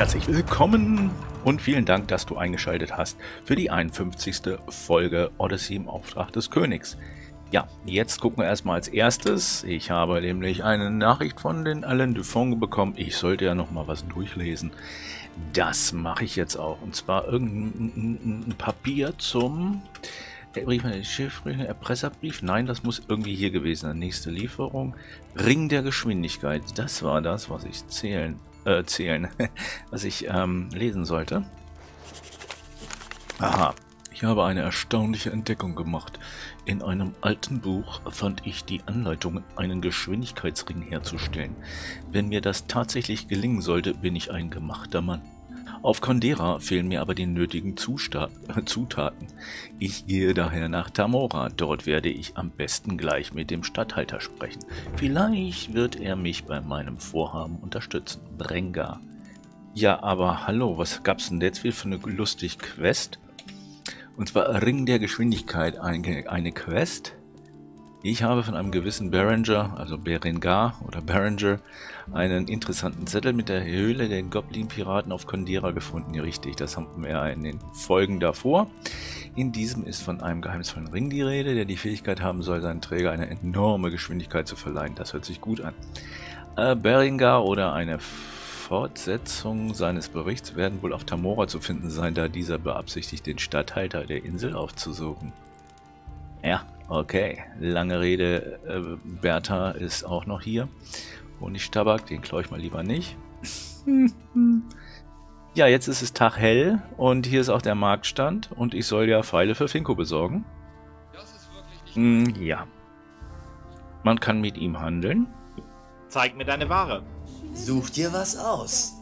Herzlich willkommen und vielen Dank, dass du eingeschaltet hast für die 51. Folge Odyssey im Auftrag des Königs. Ja, jetzt gucken wir erstmal als erstes. Ich habe nämlich eine Nachricht von den Alain Dufong bekommen. Ich sollte ja noch mal was durchlesen. Das mache ich jetzt auch. Und zwar irgendein Papier zum Erpresserbrief. Nein, das muss irgendwie hier gewesen sein. Nächste Lieferung. Ring der Geschwindigkeit. Das war das, was ich was ich lesen sollte. Aha. Ich habe eine erstaunliche Entdeckung gemacht. In einem alten Buch fand ich die Anleitung, einen Geschwindigkeitsring herzustellen. Wenn mir das tatsächlich gelingen sollte, bin ich ein gemachter Mann. Auf Condera fehlen mir aber die nötigen Zutaten. Ich gehe daher nach Tamora. Dort werde ich am besten gleich mit dem Statthalter sprechen. Vielleicht wird er mich bei meinem Vorhaben unterstützen. Brengar. Ja, aber hallo, was gab's denn jetzt wieder für eine lustige Quest? Und zwar Ring der Geschwindigkeit, eine Quest. Ich habe von einem gewissen Berenger, also Berengar oder Berenger, einen interessanten Zettel mit der Höhle der Goblin-Piraten auf Condera gefunden. Richtig, das haben wir ja in den Folgen davor. In diesem ist von einem geheimnisvollen Ring die Rede, der die Fähigkeit haben soll, seinen Träger eine enorme Geschwindigkeit zu verleihen. Das hört sich gut an. Berengar oder eine Fortsetzung seines Berichts werden wohl auf Tamora zu finden sein, da dieser beabsichtigt, den Statthalter der Insel aufzusuchen. Ja, okay. Lange Rede, Bertha ist auch noch hier. Honigtabak, den klaue ich mal lieber nicht. Ja, jetzt ist es Tag hell und hier ist auch der Marktstand und ich soll ja Pfeile für Finko besorgen. Ja. Man kann mit ihm handeln. Zeig mir deine Ware. Such dir was aus.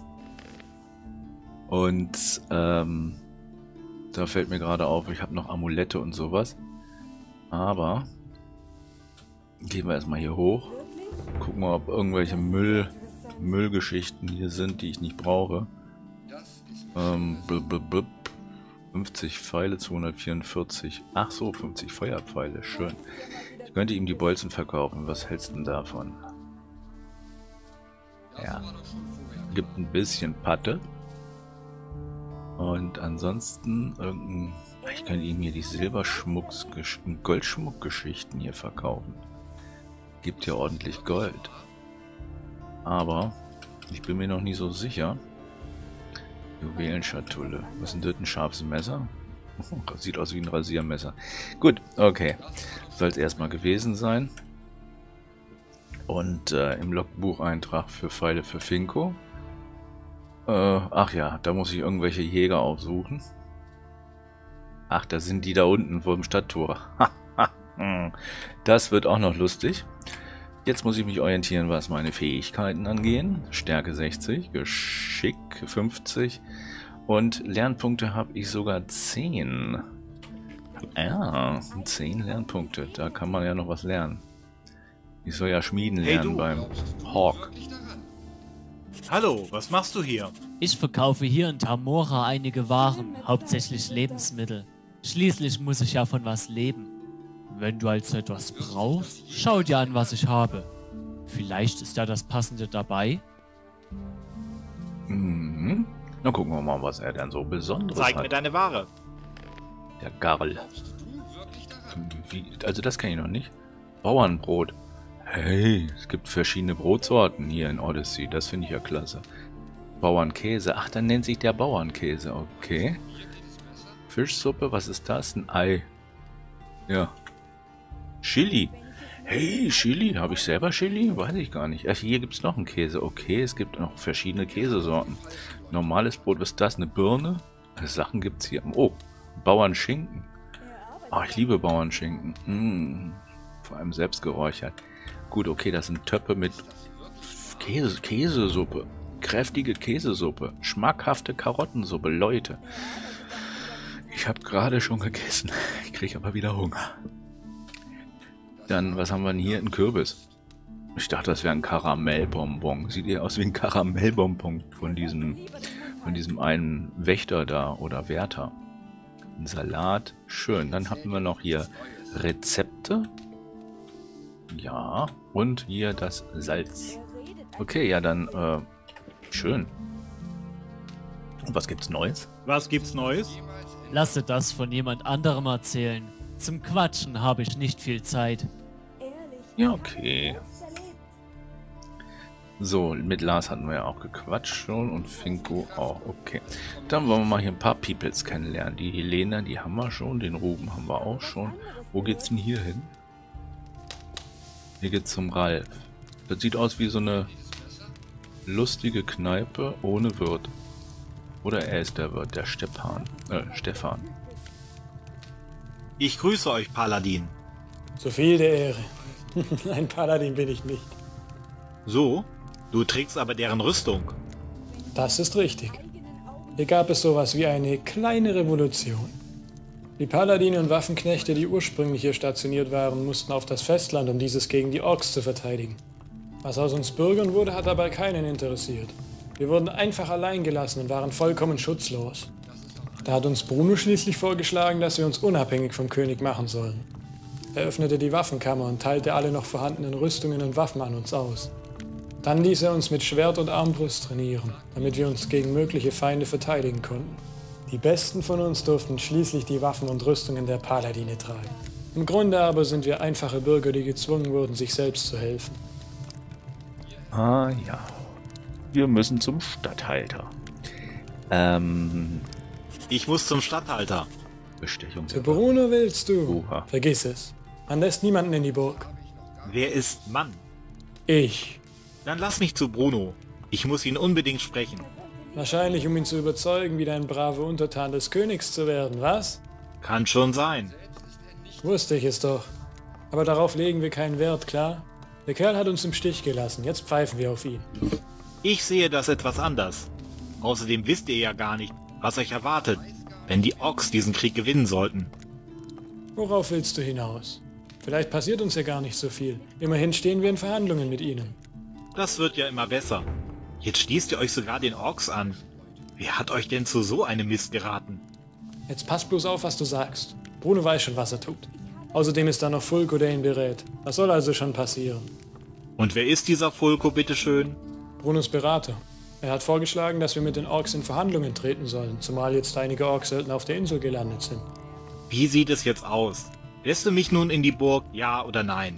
Und da fällt mir gerade auf, ich habe noch Amulette und sowas. Aber gehen wir erstmal hier hoch. Gucken wir, ob irgendwelche Müllgeschichten hier sind, die ich nicht brauche. 50 Pfeile, 244. Ach so, 50 Feuerpfeile. Schön. Ich könnte ihm die Bolzen verkaufen. Was hältst du denn davon? Ja. Gibt ein bisschen Patte. Und ansonsten irgendein... Ich kann ihm hier die und Goldschmuckgeschichten hier verkaufen. Gibt ja ordentlich Gold. Aber ich bin mir noch nie so sicher. Juwelenschatulle. Was ist denn das? Ein scharfes Messer? Sieht aus wie ein Rasiermesser. Gut, okay. Soll es erstmal gewesen sein. Und im Logbucheintrag für Pfeile für Finko. Ach ja, da muss ich irgendwelche Jäger aufsuchen. Ach, da sind die da unten vor dem Stadttor. Das wird auch noch lustig. Jetzt muss ich mich orientieren, was meine Fähigkeiten angehen. Stärke 60, Geschick 50 und Lernpunkte habe ich sogar 10. Ja, 10 Lernpunkte. Da kann man ja noch was lernen. Ich soll ja Schmieden lernen beim Hawk. Hallo, was machst du hier? Ich verkaufe hier in Tamora einige Waren, hauptsächlich Lebensmittel. Schließlich muss ich ja von was leben. Wenn du also etwas brauchst, schau dir an, was ich habe. Vielleicht ist ja das Passende dabei. Mhm. Na gucken wir mal, was er denn so Besonderes hat. Zeig mir deine Ware. Der Garl. Also das kenne ich noch nicht. Bauernbrot. Hey, es gibt verschiedene Brotsorten hier in Odyssey. Das finde ich ja klasse. Bauernkäse. Ach, dann nennt sich der Bauernkäse. Okay. Fischsuppe, was ist das? Ein Ei. Ja. Chili. Hey, Chili. Habe ich selber Chili? Weiß ich gar nicht. Ach, hier gibt es noch einen Käse. Okay, es gibt noch verschiedene Käsesorten. Normales Brot, was ist das? Eine Birne? Sachen gibt es hier. Oh, Bauernschinken. Oh, ich liebe Bauernschinken. Vor allem selbst geräuchert. Gut, okay, das sind Töpfe mit Käsesuppe. Kräftige Käsesuppe. Schmackhafte Karottensuppe. Leute. Ich habe gerade schon gegessen. Ich kriege aber wieder Hunger. Dann, was haben wir denn hier? Ein Kürbis. Ich dachte, das wäre ein Karamellbonbon. Sieht eher aus wie ein Karamellbonbon von diesem einen Wächter da oder Wärter. Ein Salat. Schön. Dann hatten wir noch hier Rezepte. Ja. Und hier das Salz. Okay, ja dann, schön. Und was gibt's Neues? Was gibt's Neues? Lasse das von jemand anderem erzählen. Zum Quatschen habe ich nicht viel Zeit. Ja, okay. So, mit Lars hatten wir ja auch gequatscht schon und Finko auch. Okay. Dann wollen wir mal hier ein paar Peoples kennenlernen. Die Helena, die haben wir schon. Den Ruben haben wir auch schon. Wo geht's denn hier hin? Hier geht's zum Ralf. Das sieht aus wie so eine lustige Kneipe ohne Wirt. Oder er ist der Wirt, der Stefan. Ich grüße euch, Paladin. So viel der Ehre. Ein Paladin bin ich nicht. So? Du trägst aber deren Rüstung. Das ist richtig. Hier gab es sowas wie eine kleine Revolution. Die Paladine und Waffenknechte, die ursprünglich hier stationiert waren, mussten auf das Festland, um dieses gegen die Orks zu verteidigen. Was aus uns Bürgern wurde, hat aber keinen interessiert. Wir wurden einfach allein gelassen und waren vollkommen schutzlos. Da hat uns Bruno schließlich vorgeschlagen, dass wir uns unabhängig vom König machen sollen. Er öffnete die Waffenkammer und teilte alle noch vorhandenen Rüstungen und Waffen an uns aus. Dann ließ er uns mit Schwert und Armbrust trainieren, damit wir uns gegen mögliche Feinde verteidigen konnten. Die Besten von uns durften schließlich die Waffen und Rüstungen der Paladine tragen. Im Grunde aber sind wir einfache Bürger, die gezwungen wurden, sich selbst zu helfen. Ah ja. Wir müssen zum Statthalter. Ich muss zum Statthalter. Bestechung. Zu Bruno willst du? Oha. Vergiss es. Man lässt niemanden in die Burg. Wer ist Mann? Ich. Dann lass mich zu Bruno. Ich muss ihn unbedingt sprechen. Wahrscheinlich, um ihn zu überzeugen, wieder ein braver Untertan des Königs zu werden, was? Kann schon sein. Wusste ich es doch. Aber darauf legen wir keinen Wert, klar? Der Kerl hat uns im Stich gelassen, jetzt pfeifen wir auf ihn. Ich sehe das etwas anders. Außerdem wisst ihr ja gar nicht, was euch erwartet, wenn die Orks diesen Krieg gewinnen sollten. Worauf willst du hinaus? Vielleicht passiert uns ja gar nicht so viel. Immerhin stehen wir in Verhandlungen mit ihnen. Das wird ja immer besser. Jetzt schließt ihr euch sogar den Orks an. Wer hat euch denn zu so einem Mist geraten? Jetzt pass bloß auf, was du sagst. Bruno weiß schon, was er tut. Außerdem ist da noch Fulko, der ihn berät. Was soll also schon passieren? Und wer ist dieser Fulko, bitteschön? Brunos Berater. Er hat vorgeschlagen, dass wir mit den Orks in Verhandlungen treten sollen, zumal jetzt einige Orks-Söldner auf der Insel gelandet sind. Wie sieht es jetzt aus? Lässt du mich nun in die Burg, ja oder nein?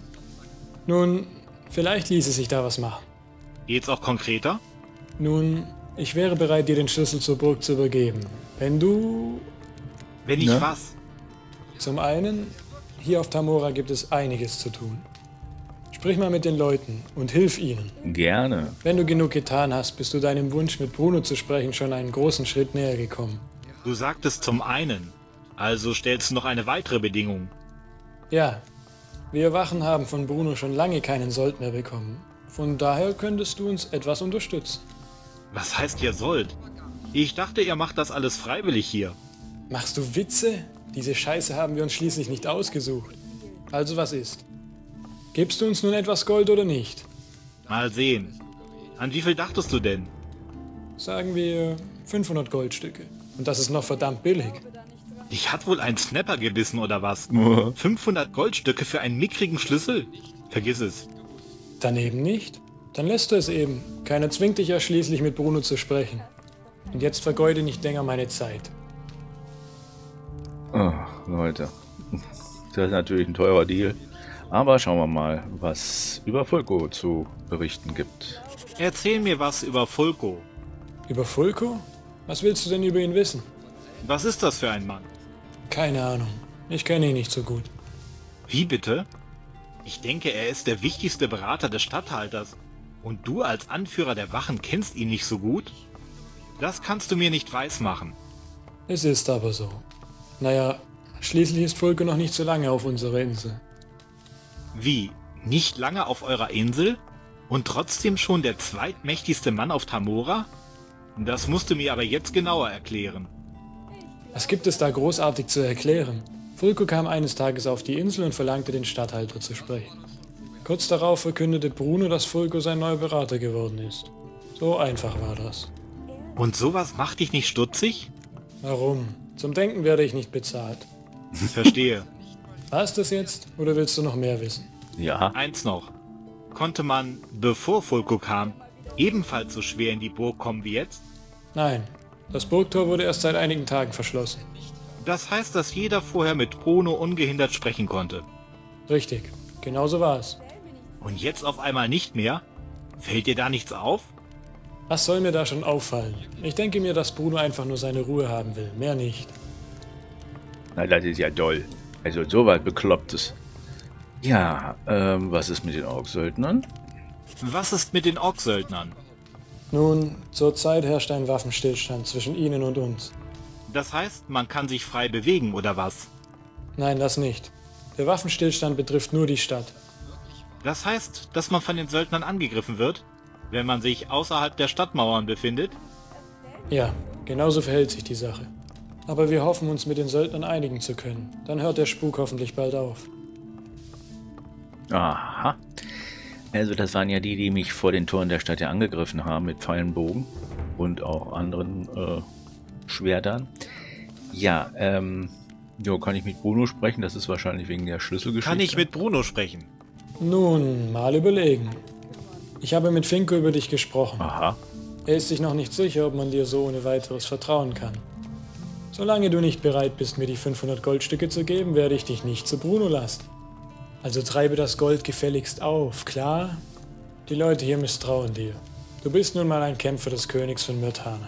Nun, vielleicht ließe sich da was machen. Geht's auch konkreter? Nun, ich wäre bereit, dir den Schlüssel zur Burg zu übergeben. Wenn du... Wenn ich Na? was? Zum einen, hier auf Tamora gibt es einiges zu tun. Sprich mal mit den Leuten und hilf ihnen. Gerne. Wenn du genug getan hast, bist du deinem Wunsch, mit Bruno zu sprechen, schon einen großen Schritt näher gekommen. Du sagtest zum einen. Also stellst du noch eine weitere Bedingung. Ja, wir Wachen haben von Bruno schon lange keinen Sold mehr bekommen. Von daher könntest du uns etwas unterstützen. Was heißt ihr sollt? Ich dachte, ihr macht das alles freiwillig hier. Machst du Witze? Diese Scheiße haben wir uns schließlich nicht ausgesucht. Also was ist? Gibst du uns nun etwas Gold oder nicht? Mal sehen. An wie viel dachtest du denn? Sagen wir 500 Goldstücke. Und das ist noch verdammt billig. Dich hat wohl ein Snapper gebissen oder was? 500 Goldstücke für einen mickrigen Schlüssel? Vergiss es. Daneben nicht? Dann lässt du es eben. Keiner zwingt dich ja schließlich mit Bruno zu sprechen. Und jetzt vergeude nicht länger meine Zeit. Oh, Leute. Das ist natürlich ein teurer Deal. Aber schauen wir mal, was über Fulko zu berichten gibt. Erzähl mir was über Fulko. Über Fulko? Was willst du denn über ihn wissen? Was ist das für ein Mann? Keine Ahnung. Ich kenne ihn nicht so gut. Wie bitte? Ich denke, er ist der wichtigste Berater des Statthalters. Und du als Anführer der Wachen kennst ihn nicht so gut? Das kannst du mir nicht weismachen. Es ist aber so. Naja, schließlich ist Fulko noch nicht so lange auf unserer Insel. Wie? Nicht lange auf eurer Insel? Und trotzdem schon der zweitmächtigste Mann auf Tamora? Das musst du mir aber jetzt genauer erklären. Was gibt es da großartig zu erklären? Fulko kam eines Tages auf die Insel und verlangte, den Statthalter zu sprechen. Kurz darauf verkündete Bruno, dass Fulko sein neuer Berater geworden ist. So einfach war das. Und sowas macht dich nicht stutzig? Warum? Zum Denken werde ich nicht bezahlt. Verstehe. War's das jetzt, oder willst du noch mehr wissen? Ja, Eins noch. Konnte man, bevor Fulko kam, ebenfalls so schwer in die Burg kommen wie jetzt? Nein, Das Burgtor wurde erst seit einigen Tagen verschlossen. Das heißt, dass jeder vorher mit Bruno ungehindert sprechen konnte. Richtig, genauso war es. Und jetzt auf einmal nicht mehr? Fällt dir da nichts auf? Was soll mir da schon auffallen? Ich denke mir, dass Bruno einfach nur seine Ruhe haben will, mehr nicht. Na, das ist ja doll. Also so weit Beklopptes. Ja, was ist mit den Orksöldnern? Was ist mit den Orksöldnern? Nun, zurzeit herrscht ein Waffenstillstand zwischen ihnen und uns. Das heißt, man kann sich frei bewegen, oder was? Nein, das nicht. Der Waffenstillstand betrifft nur die Stadt. Das heißt, dass man von den Söldnern angegriffen wird, wenn man sich außerhalb der Stadtmauern befindet? Ja, genauso verhält sich die Sache. Aber wir hoffen, uns mit den Söldnern einigen zu können. Dann hört der Spuk hoffentlich bald auf. Aha. Also das waren ja die mich vor den Toren der Stadt ja angegriffen haben mit Pfeilenbogen und auch anderen Schwertern. Ja, jo, kann ich mit Bruno sprechen? Das ist wahrscheinlich wegen der Schlüsselgeschichte. Kann ich mit Bruno sprechen? Nun, mal überlegen. Ich habe mit Finko über dich gesprochen. Aha. Er ist sich noch nicht sicher, ob man dir so ohne weiteres vertrauen kann. Solange du nicht bereit bist, mir die 500 Goldstücke zu geben, werde ich dich nicht zu Bruno lassen. Also treibe das Gold gefälligst auf, klar? Die Leute hier misstrauen dir. Du bist nun mal ein Kämpfer des Königs von Myrtana.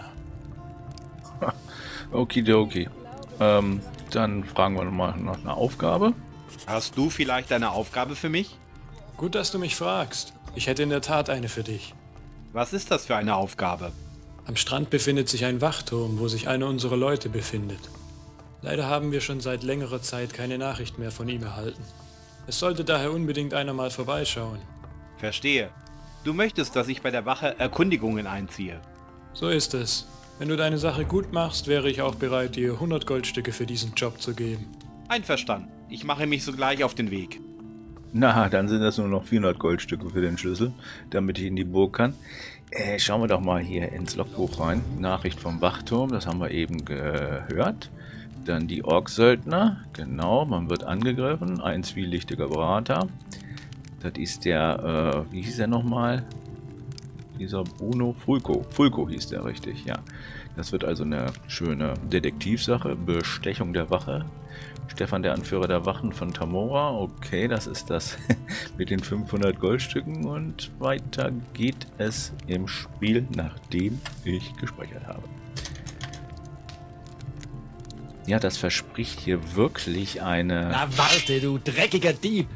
Okidoki. Dann fragen wir nochmal nach einer Aufgabe. Hast du vielleicht eine Aufgabe für mich? Gut, dass du mich fragst. Ich hätte in der Tat eine für dich. Was ist das für eine Aufgabe? Am Strand befindet sich ein Wachturm, wo sich einer unserer Leute befindet. Leider haben wir schon seit längerer Zeit keine Nachricht mehr von ihm erhalten. Es sollte daher unbedingt einer mal vorbeischauen. Verstehe. Du möchtest, dass ich bei der Wache Erkundigungen einziehe. So ist es. Wenn du deine Sache gut machst, wäre ich auch bereit, dir 100 Goldstücke für diesen Job zu geben. Einverstanden. Ich mache mich sogleich auf den Weg. Na, dann sind das nur noch 400 Goldstücke für den Schlüssel, damit ich in die Burg kann. Schauen wir doch mal hier ins Logbuch rein. Nachricht vom Wachturm, das haben wir eben gehört. Dann die Orksöldner, genau, man wird angegriffen. Ein zwielichtiger Berater. Das ist der, wie hieß er nochmal? Dieser Bruno Fulco. Fulco hieß der richtig, ja. Das wird also eine schöne Detektivsache. Bestechung der Wache. Stefan, der Anführer der Wachen von Tamora. Okay, das ist das mit den 500 Goldstücken. Und weiter geht es im Spiel, nachdem ich gespeichert habe. Ja, das verspricht hier wirklich eine... Na warte, du dreckiger Dieb!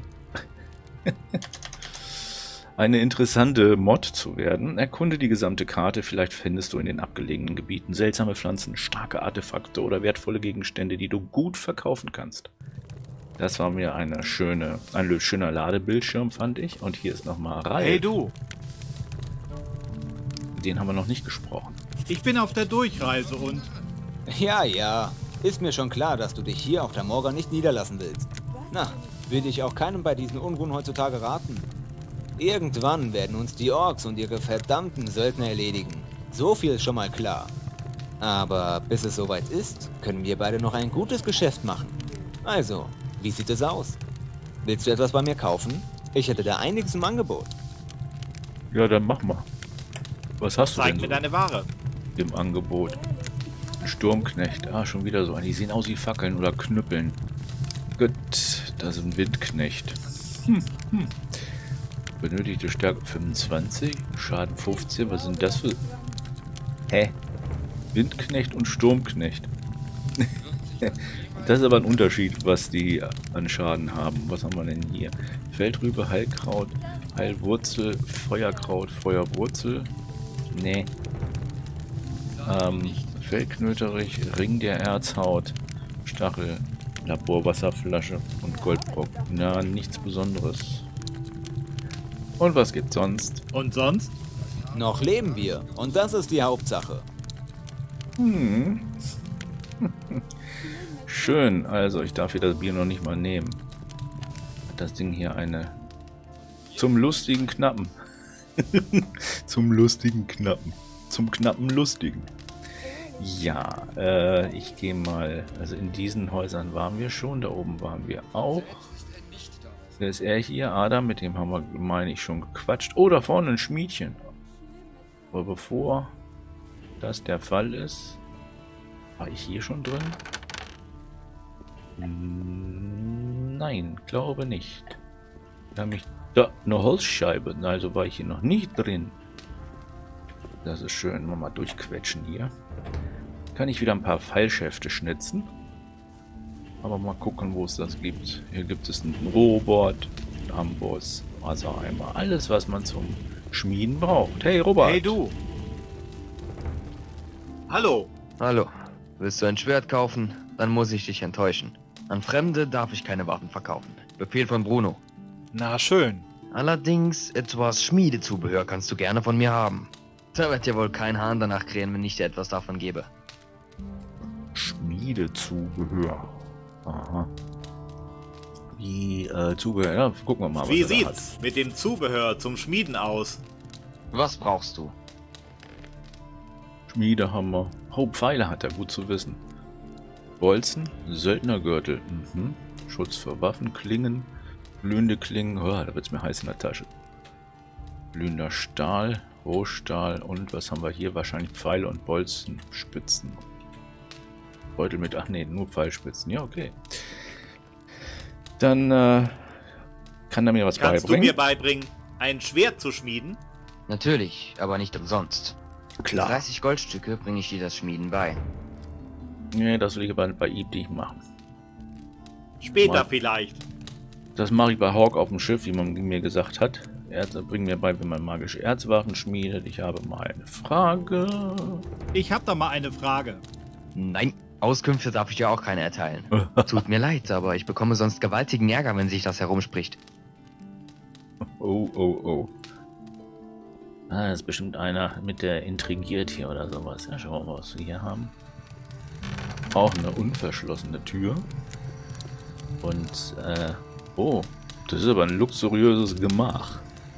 eine interessante Mod zu werden. Erkunde die gesamte Karte, vielleicht findest du in den abgelegenen Gebieten seltsame Pflanzen, starke Artefakte oder wertvolle Gegenstände, die du gut verkaufen kannst. Das war mir ein schöner Ladebildschirm, fand ich. Und hier ist nochmal Ralf. Hey du! Den haben wir noch nicht gesprochen. Ich bin auf der Durchreise und... Ja, ja. Ist mir schon klar, dass du dich hier auf der Morga nicht niederlassen willst. Na, will ich auch keinem bei diesen Unruhen heutzutage raten. Irgendwann werden uns die Orks und ihre verdammten Söldner erledigen. So viel ist schon mal klar. Aber bis es soweit ist, können wir beide noch ein gutes Geschäft machen. Also, wie sieht es aus? Willst du etwas bei mir kaufen? Ich hätte da einiges im Angebot. Ja, dann mach mal. Was hast du Zeig denn mir so deine Ware. im Angebot? Ein Sturmknecht. Ah, schon wieder so. Die sehen aus wie Fackeln oder Knüppeln. Gut, das ist ein Windknecht. Benötigte Stärke 25, Schaden 15. Was sind das für... Hä? Windknecht und Sturmknecht. Das ist aber ein Unterschied, was die an Schaden haben. Was haben wir denn hier? Feldrübe, Heilkraut, Heilwurzel, Feuerkraut, Feuerwurzel. Nee. Fellknöterich, Ring der Erzhaut, Stachel, Laborwasserflasche und Goldbrock. Na, nichts Besonderes. Und was gibt's sonst? Und sonst? Noch leben wir und das ist die Hauptsache. Schön, also ich darf hier das Bier noch nicht mal nehmen. Hat das Ding hier eine... Zum lustigen Knappen. Zum lustigen Knappen. Zum knappen Lustigen. Ja, ich gehe mal... Also in diesen Häusern waren wir schon, da oben waren wir auch. Wer ist er hier? Adam, mit dem haben wir, meine ich, schon gequatscht. Oh, da vorne ein Schmiedchen. Aber bevor das der Fall ist, War ich hier schon drin? Nein, glaube nicht. Da habe ich da eine Holzscheibe. Also war ich hier noch nicht drin. Das ist schön. Mal durchquetschen hier. Kann ich wieder ein paar Pfeilschäfte schnitzen. Aber mal gucken, wo es das gibt. Hier gibt es einen Robot, einen Amboss, Wassereimer. Alles, was man zum Schmieden braucht. Hey, Robert. Hey, du. Hallo. Hallo. Willst du ein Schwert kaufen? Dann muss ich dich enttäuschen. An Fremde darf ich keine Waffen verkaufen. Befehl von Bruno. Na schön. Allerdings, etwas Schmiedezubehör kannst du gerne von mir haben. Da wird ja wohl kein Hahn danach krähen, wenn ich dir etwas davon gebe. Schmiedezubehör. Aha. Wie, Zubehör? Ja, gucken wir mal, Wie was er da hat. sieht's mit dem Zubehör zum Schmieden aus? Was brauchst du? Schmiedehammer. Oh, Pfeile hat er, gut zu wissen. Bolzen, Söldnergürtel. Mhm. Schutz für Waffen, Klingen, glühende Klingen. Oh, da wird's mir heiß in der Tasche. Glühender Stahl, Rohstahl und was haben wir hier? Wahrscheinlich Pfeile und Bolzen, Spitzen. Beutel mit, ach nee, nur Pfeilspitzen. Ja, okay. Dann kann er mir was Kannst beibringen. du mir beibringen, ein Schwert zu schmieden? Natürlich, aber nicht umsonst. Klar. 30 Goldstücke bringe ich dir das Schmieden bei. Nee, das will ich aber bei ihm nicht machen. Später Mal. vielleicht. Das mache ich bei Hawk auf dem Schiff, wie man mir gesagt hat. Er bringt mir bei, wie man magische Erzwaffen schmiedet. Ich habe mal eine Frage. Ich hab da mal eine Frage. Nein, Auskünfte darf ich dir auch keine erteilen. Tut mir leid, aber ich bekomme sonst gewaltigen Ärger, wenn sich das herumspricht. Oh, oh, oh. Ah, das ist bestimmt einer, mit der intrigiert hier oder sowas. Ja, schauen wir mal, was wir hier haben. Auch eine unverschlossene Tür. Und, oh, das ist aber ein luxuriöses Gemach.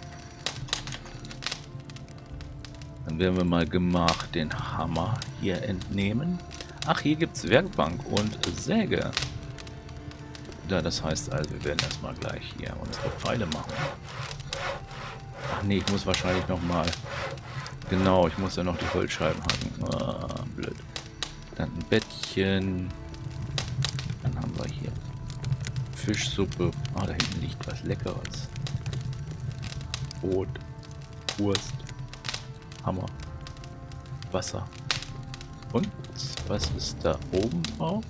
Dann werden wir mal Gemach den Hammer hier entnehmen. Ach, hier gibt es Werkbank und Säge. Ja, das heißt also, wir werden erstmal gleich hier unsere Pfeile machen. Ach nee, ich muss wahrscheinlich nochmal... Genau, ich muss ja noch die Holzscheiben hacken. Ah, blöd. Dann ein Bettchen. Dann haben wir hier Fischsuppe. Ah, da hinten liegt was Leckeres. Brot, Wurst, Hammer, Wasser. Und was ist da oben drauf?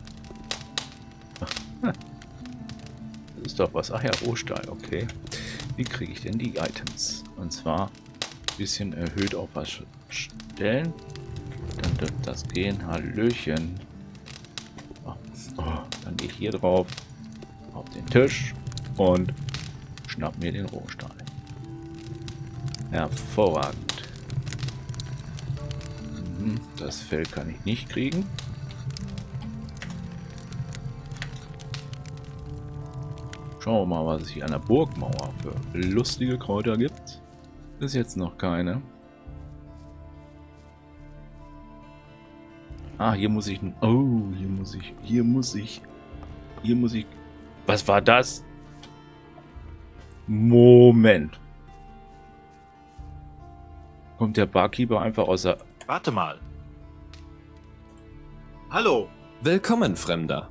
Das ist doch was. Ach ja, Rohstahl, okay. Wie kriege ich denn die Items? Und zwar ein bisschen erhöht auf was stellen. Dann dürfte das gehen. Hallöchen. Oh, dann gehe ich hier drauf. Auf den Tisch. Und schnapp mir den Rohstahl. Hervorragend. Das Fell kann ich nicht kriegen. Schauen wir mal, was es hier an der Burgmauer für lustige Kräuter gibt. Bis jetzt noch keine. Ah, hier muss ich... Oh, hier muss ich... Was war das? Moment. Kommt der Barkeeper einfach aus der... Warte mal. Hallo. Willkommen, Fremder.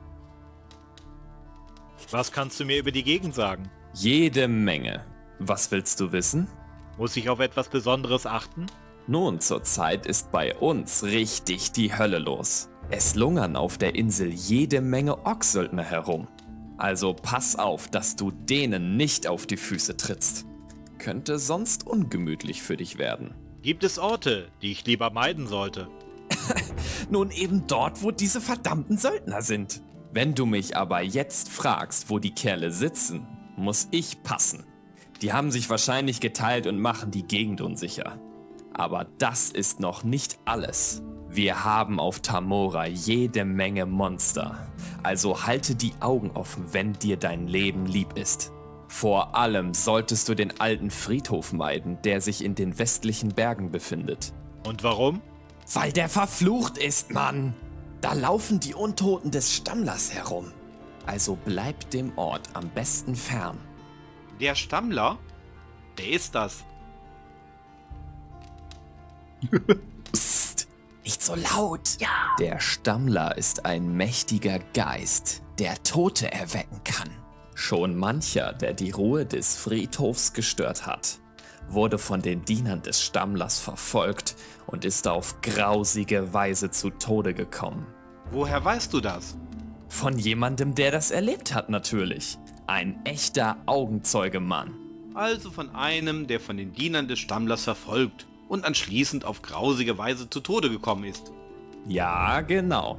Was kannst du mir über die Gegend sagen? Jede Menge. Was willst du wissen? Muss ich auf etwas Besonderes achten? Nun, zurzeit ist bei uns richtig die Hölle los. Es lungern auf der Insel jede Menge Orksöldner herum. Also pass auf, dass du denen nicht auf die Füße trittst. Könnte sonst ungemütlich für dich werden. Gibt es Orte, die ich lieber meiden sollte? Nun eben dort, wo diese verdammten Söldner sind. Wenn du mich aber jetzt fragst, wo die Kerle sitzen, muss ich passen. Die haben sich wahrscheinlich geteilt und machen die Gegend unsicher. Aber das ist noch nicht alles. Wir haben auf Tamora jede Menge Monster. Also halte die Augen offen, wenn dir dein Leben lieb ist. Vor allem solltest du den alten Friedhof meiden, der sich in den westlichen Bergen befindet. Und warum? Weil der verflucht ist, Mann! Da laufen die Untoten des Stammlers herum. Also bleib dem Ort am besten fern. Der Stammler? Wer ist das? Psst! Nicht so laut. Ja. Der Stammler ist ein mächtiger Geist, der Tote erwecken kann. Schon mancher, der die Ruhe des Friedhofs gestört hat, wurde von den Dienern des Stammlers verfolgt und ist auf grausige Weise zu Tode gekommen. Woher weißt du das? Von jemandem, der das erlebt hat, natürlich. Ein echter Augenzeuge-Mann. Also von einem, der von den Dienern des Stammlers verfolgt und anschließend auf grausige Weise zu Tode gekommen ist. Ja, genau.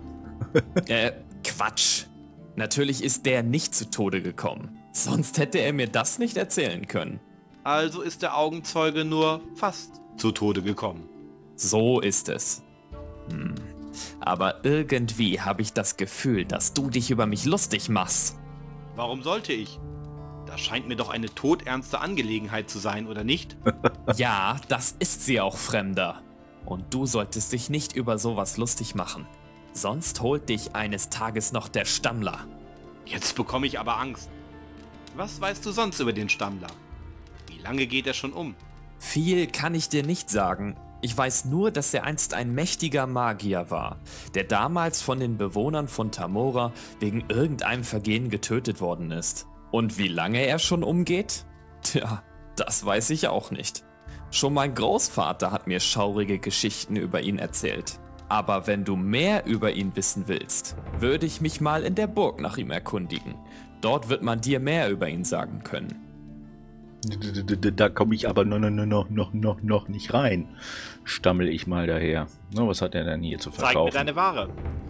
Quatsch. Natürlich ist der nicht zu Tode gekommen. Sonst hätte er mir das nicht erzählen können. Also ist der Augenzeuge nur fast zu Tode gekommen. So ist es. Aber irgendwie habe ich das Gefühl, dass du dich über mich lustig machst. Warum sollte ich? Das scheint mir doch eine todernste Angelegenheit zu sein, oder nicht? Ja, das ist sie auch, Fremder. Und du solltest dich nicht über sowas lustig machen. Sonst holt dich eines Tages noch der Stammler. Jetzt bekomme ich aber Angst. Was weißt du sonst über den Stammler? Wie lange geht er schon um? Viel kann ich dir nicht sagen. Ich weiß nur, dass er einst ein mächtiger Magier war, der damals von den Bewohnern von Tamora wegen irgendeinem Vergehen getötet worden ist. Und wie lange er schon umgeht? Tja, das weiß ich auch nicht. Schon mein Großvater hat mir schaurige Geschichten über ihn erzählt. Aber wenn du mehr über ihn wissen willst, würde ich mich mal in der Burg nach ihm erkundigen. Dort wird man dir mehr über ihn sagen können. Da komme ich aber noch nicht rein. Stammel ich mal daher. Na, was hat er denn hier zu verkaufen? Zeig mir deine Ware.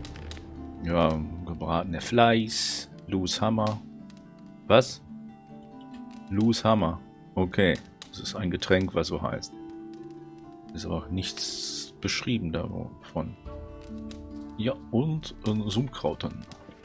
Ja, gebratene Fleisch, Loose Hammer. Was? Loose Hammer. Okay, das ist ein Getränk, was so heißt. Ist aber nichts beschrieben davon. Ja, und Sumpfkrautern.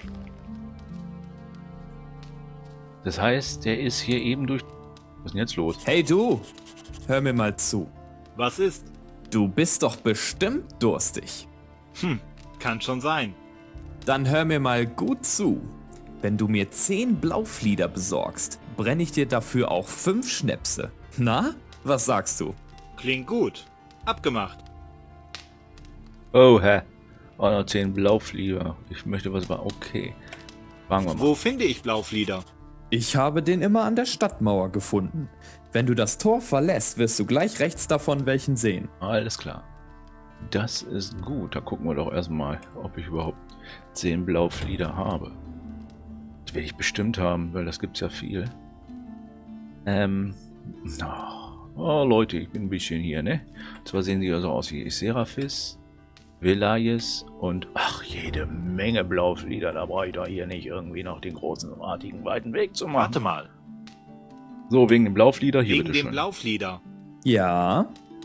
Das heißt, der ist hier eben durch... Was ist denn jetzt los? Hey du, hör mir mal zu. Was ist? Du bist doch bestimmt durstig. Kann schon sein. Dann hör mir mal gut zu. Wenn du mir 10 Blauflieder besorgst, brenne ich dir dafür auch 5 Schnäpse. Na, was sagst du? Klingt gut. Abgemacht. Oh, hä? Auch noch 10 Blauflieder. Ich möchte was war okay. Fangen wir mal. Wo finde ich Blauflieder? Ich habe den immer an der Stadtmauer gefunden. Wenn du das Tor verlässt, wirst du gleich rechts davon welchen sehen. Alles klar. Das ist gut. Da gucken wir doch erstmal, ob ich überhaupt 10 Blauflieder habe. Das werde ich bestimmt haben, weil das gibt's ja viel. Oh Leute, ich bin ein bisschen hier, ne? Zwar sehen sie also aus wie Seraphis, Velayes und ach, jede Menge Blauflieder. Da brauche ich doch hier nicht irgendwie noch den großen, artigen, weiten Weg zu machen. Warte mal. So, wegen dem Blauflieder, hier Wegen bitte dem schön. Blauflieder. Ja,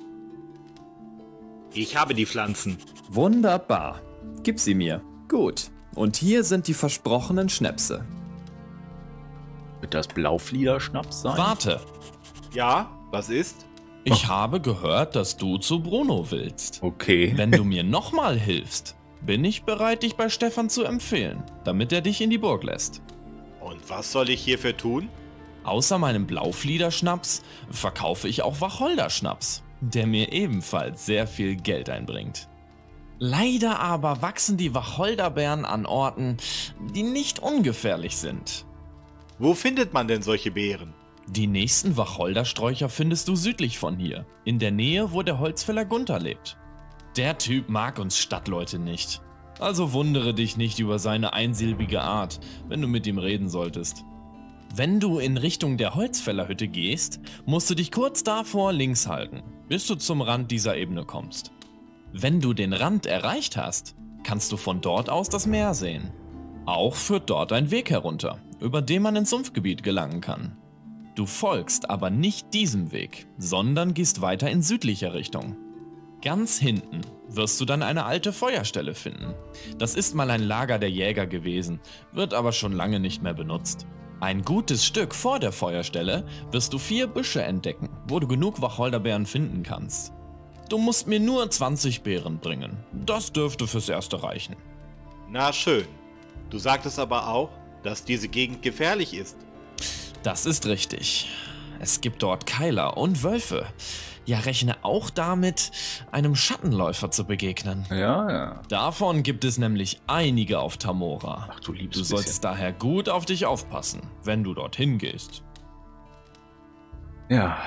Ich habe die Pflanzen. wunderbar. Gib sie mir. Gut. Und hier sind die versprochenen Schnäpse. Wird das Blauflieder-Schnaps sein? Warte, Ja, was ist? ich habe gehört, dass du zu Bruno willst. Okay. Wenn du mir nochmal hilfst, bin ich bereit, dich bei Stefan zu empfehlen, damit er dich in die Burg lässt. Und was soll ich hierfür tun? Außer meinem Blaufliederschnaps verkaufe ich auch Wacholderschnaps, der mir ebenfalls sehr viel Geld einbringt. Leider aber wachsen die Wacholderbeeren an Orten, die nicht ungefährlich sind. Wo findet man denn solche Beeren? Die nächsten Wacholdersträucher findest du südlich von hier, in der Nähe, wo der Holzfäller Gunther lebt. Der Typ mag uns Stadtleute nicht. Also wundere dich nicht über seine einsilbige Art, wenn du mit ihm reden solltest. Wenn du in Richtung der Holzfällerhütte gehst, musst du dich kurz davor links halten, bis du zum Rand dieser Ebene kommst. Wenn du den Rand erreicht hast, kannst du von dort aus das Meer sehen. Auch führt dort ein Weg herunter, über den man ins Sumpfgebiet gelangen kann. Du folgst aber nicht diesem Weg, sondern gehst weiter in südlicher Richtung. Ganz hinten wirst du dann eine alte Feuerstelle finden. Das ist mal ein Lager der Jäger gewesen, wird aber schon lange nicht mehr benutzt. Ein gutes Stück vor der Feuerstelle wirst du 4 Büsche entdecken, wo du genug Wacholderbeeren finden kannst. Du musst mir nur 20 Beeren bringen. Das dürfte fürs Erste reichen. Na schön. Du sagtest aber auch, dass diese Gegend gefährlich ist. Das ist richtig. Es gibt dort Keiler und Wölfe. Ja, rechne auch damit, einem Schattenläufer zu begegnen. Ja, ja. Davon gibt es nämlich einige auf Tamora. Ach du liebes Du sollst daher gut auf dich aufpassen, wenn du dorthin gehst. Ja.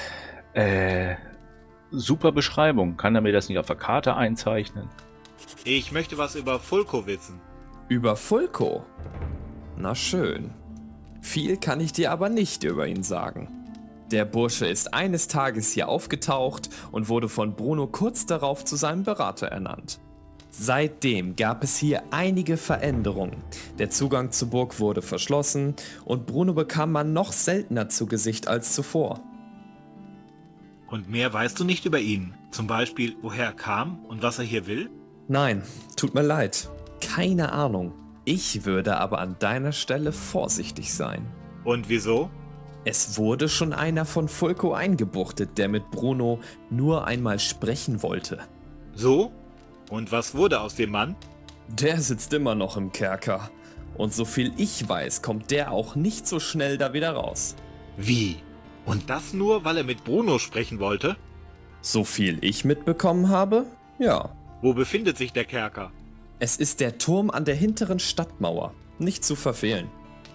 Super Beschreibung. Kann er mir das nicht auf der Karte einzeichnen? Ich möchte was über Fulko wissen. Über Fulko? Na schön. Viel kann ich dir aber nicht über ihn sagen. Der Bursche ist eines Tages hier aufgetaucht und wurde von Bruno kurz darauf zu seinem Berater ernannt. Seitdem gab es hier einige Veränderungen. Der Zugang zur Burg wurde verschlossen und Bruno bekam man noch seltener zu Gesicht als zuvor. Und mehr weißt du nicht über ihn? Zum Beispiel, woher er kam und was er hier will? Nein, tut mir leid. Keine Ahnung. Ich würde aber an deiner Stelle vorsichtig sein. Und wieso? Es wurde schon einer von Fulko eingebuchtet, der mit Bruno nur einmal sprechen wollte. So? Und was wurde aus dem Mann? Der sitzt immer noch im Kerker. Und soviel ich weiß, kommt der auch nicht so schnell da wieder raus. Wie? Und das nur, weil er mit Bruno sprechen wollte? Soviel ich mitbekommen habe? Ja. Wo befindet sich der Kerker? Es ist der Turm an der hinteren Stadtmauer. Nicht zu verfehlen.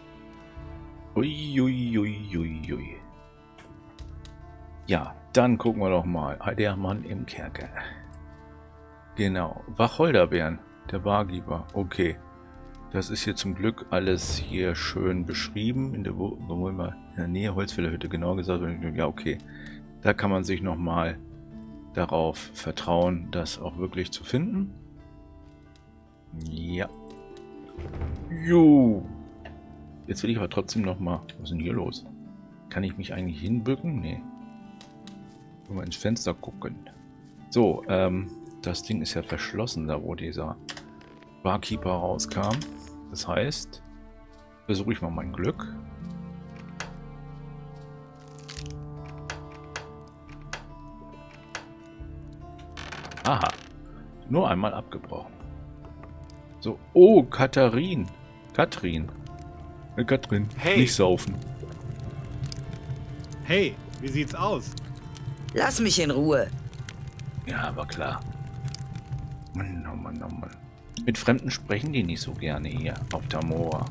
Uiuiuiui. Ja, dann gucken wir doch mal. Der Mann im Kerker. Genau. Wacholderbeeren. Der Barkeeper. Okay. Das ist hier zum Glück alles hier schön beschrieben. In der Nähe Holzfällerhütte, genau gesagt. Ja, okay. Da kann man sich nochmal darauf vertrauen, das auch wirklich zu finden. Ja. Jo. Jetzt will ich aber trotzdem nochmal... Was ist denn hier los? Kann ich mich eigentlich hinbücken? Nee. Mal ins Fenster gucken. So, das Ding ist ja verschlossen, da wo dieser Barkeeper rauskam. Das heißt, versuche ich mal mein Glück. Aha. Nur einmal abgebrochen. So, oh, Katrin. Katrin, Hey. nicht saufen. Hey, wie sieht's aus? Lass mich in Ruhe. Ja, aber klar. Mann, oh Mann, oh Mann. Mit Fremden sprechen die nicht so gerne hier auf Tamora.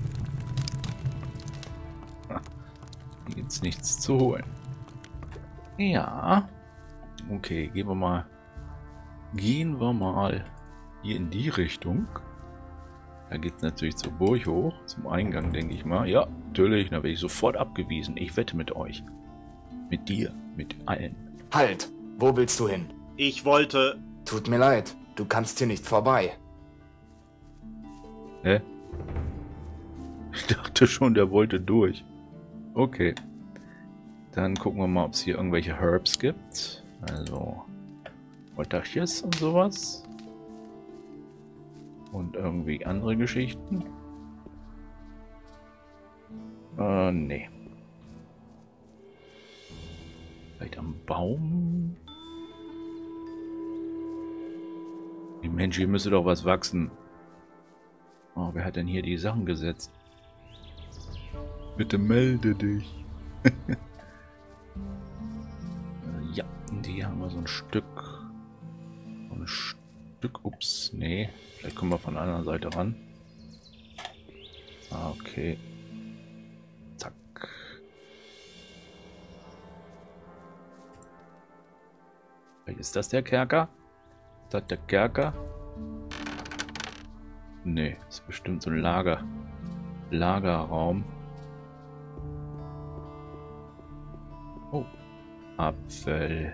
Hier gibt's nichts zu holen. Ja. Okay, gehen wir mal hier in die Richtung. Da geht es natürlich zur Burg hoch, zum Eingang, denke ich mal. Ja, natürlich, da werde ich sofort abgewiesen. Ich wette mit euch. Mit dir, mit allen. Halt! Wo willst du hin? Ich wollte... Tut mir leid, du kannst hier nicht vorbei. Hä? Ich dachte schon, der wollte durch. Okay. Dann gucken wir mal, ob es hier irgendwelche Herbs gibt. Also, Ottachjes und sowas. Und irgendwie andere Geschichten. Nee. Vielleicht am Baum? Die Mensch, hier müsste doch was wachsen. Oh, wer hat denn hier die Sachen gesetzt? Bitte melde dich. Ja, die haben wir so ein Stück. Ups, nee. Vielleicht kommen wir von der anderen Seite ran. Okay. Zack. Vielleicht ist das der Kerker? Ist das der Kerker? Nee, ist bestimmt so ein Lagerraum. Oh, Apfel.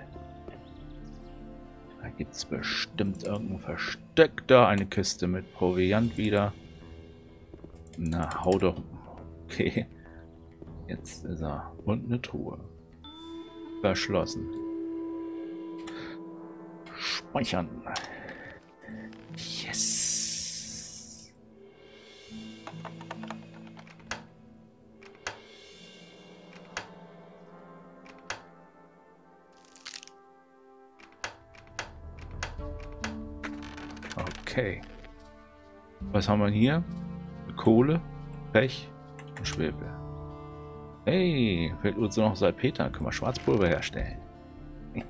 Da gibt es bestimmt irgendein Versteck da. Eine Kiste mit Proviant wieder. Na, hau doch. Okay. Jetzt ist er. Und eine Truhe. Verschlossen. Speichern. Yes. Okay. Was haben wir hier? Kohle, Pech und Schwefel. Hey, fällt uns noch Salpeter. Können wir Schwarzpulver herstellen.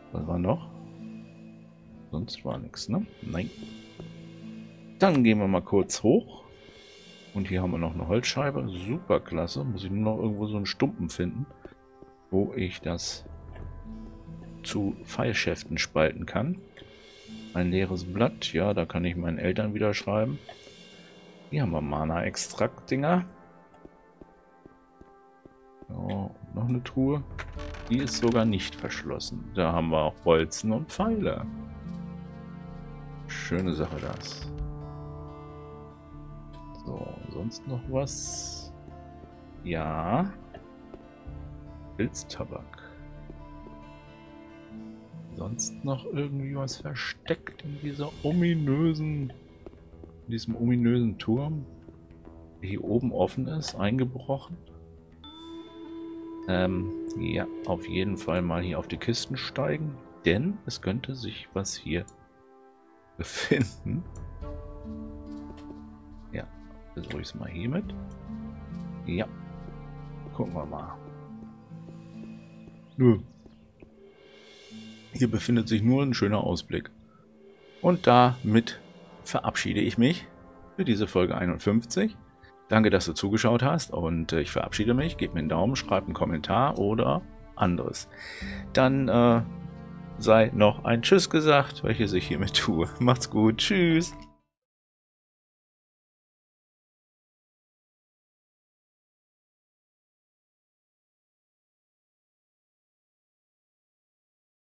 Was war noch? Sonst war nichts, ne? Nein. Dann gehen wir mal kurz hoch. Und hier haben wir noch eine Holzscheibe. Super klasse. Muss ich nur noch irgendwo so einen Stumpen finden, wo ich das zu Pfeilschäften spalten kann. Ein leeres Blatt. Ja, da kann ich meinen Eltern wieder schreiben. Hier haben wir Mana-Extrakt-Dinger. So, noch eine Truhe. Die ist sogar nicht verschlossen. Da haben wir auch Bolzen und Pfeile. Schöne Sache das. So, sonst noch was? Ja. Pilztabak. Sonst noch irgendwie was versteckt in diesem ominösen Turm, der hier oben offen ist, eingebrochen. Ja, auf jeden Fall mal hier auf die Kisten steigen, denn es könnte sich was hier befinden. Ja, versuche ich es mal hiermit. Ja, gucken wir mal. Nö. Hier befindet sich nur ein schöner Ausblick. Und damit verabschiede ich mich für diese Folge 51. Danke, dass du zugeschaut hast und ich verabschiede mich. Gib mir einen Daumen, schreib einen Kommentar oder anderes. Dann sei noch ein Tschüss gesagt, welches ich hiermit tue. Macht's gut. Tschüss.